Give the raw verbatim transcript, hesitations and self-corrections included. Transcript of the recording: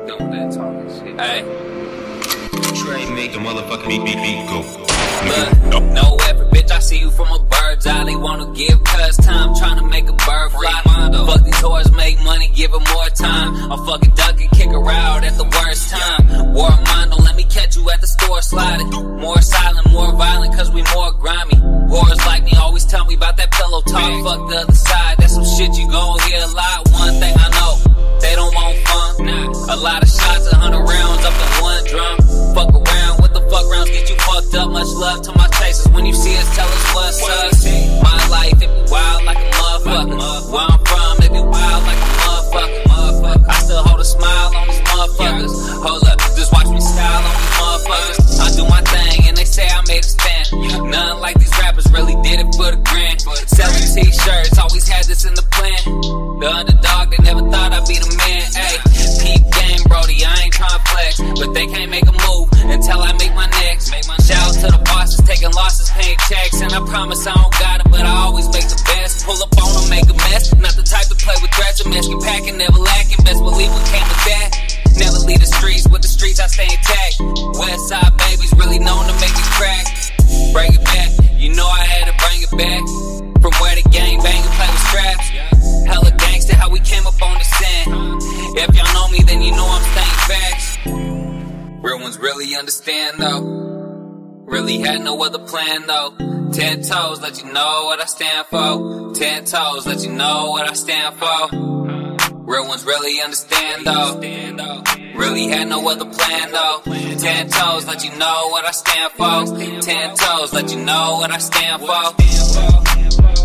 Done with that talking shit. Hey. Trey make the motherfucking beat beat beat go. Look, no effort, bitch, I see you from a bird's eye. They wanna give cuz time, tryna make a bird fly. Fuck these whores, make money, give her more time. I'll fucking duck and kick her out at the worst time. War of mine, don't let me catch you at the store sliding. More silent, more violent, cause we more grimy. Whores like me always tell me about that pillow talk. Fuck the other side, that's some shit you gon' hear a lot. One thing I know, they don't want fun. Nah. A lot of shots, a hundred rounds up in one drum. Fuck around, what the fuck rounds get you fucked up? Much love to my chasers. When you see us, tell us what's up. My life, it be wild like a motherfucker. Where I'm from, it be wild like a motherfucker. I still hold a smile on these motherfuckers. Hold up, just watch me style on these motherfuckers. I do my thing and they say I made a stand. None like these rappers really did it for the grand. Selling t-shirts, always had this in the plan. The underdog, they never thought I'd be the man. Ayy, peep game, Brody, I ain't tryna flex, but they can't make a move until I make my next. Shout out to the bosses, taking losses, paying checks, and I promise I don't got it, but I always make the best. Pull up on them, make a mess. Not the type to play with threats, a mess, get packing, never lacking. Best believe what came with that. Never leave the streets, with the streets I stay intact. West side babies really known to make it crack. Bring it back, you know I had to bring it back. From where the gang bang and play with straps. Hella gangsta, how we came up on the scene. If y'all know me, then you know I'm staying facts. Real ones really understand though. Really had no other plan though. Ten toes, let you know what I stand for. Ten toes, let you know what I stand for. Real ones really understand though. Really had no other plan though. Ten toes, let you know what I stand for. Ten toes, let you know what I stand for.